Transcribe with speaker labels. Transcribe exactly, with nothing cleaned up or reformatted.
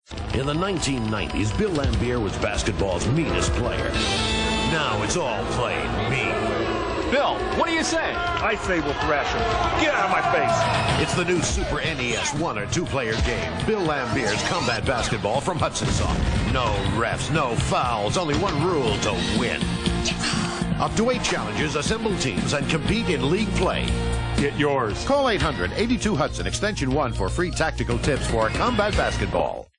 Speaker 1: In the nineteen nineties, Bill Laimbeer was basketball's meanest player. Now it's all played mean.
Speaker 2: Bill, what do you say?
Speaker 3: I say we'll thrash him. Get out of my face.
Speaker 1: It's the new Super N E S one or two-player game, Bill Laimbeer's Combat Basketball from Hudson Soft. No refs, no fouls, only one rule to win. Up to eight challenges, assemble teams, and compete in league play.
Speaker 3: Get yours.
Speaker 1: Call eight hundred, eighty-two Hudson, extension one for free tactical tips for Combat Basketball.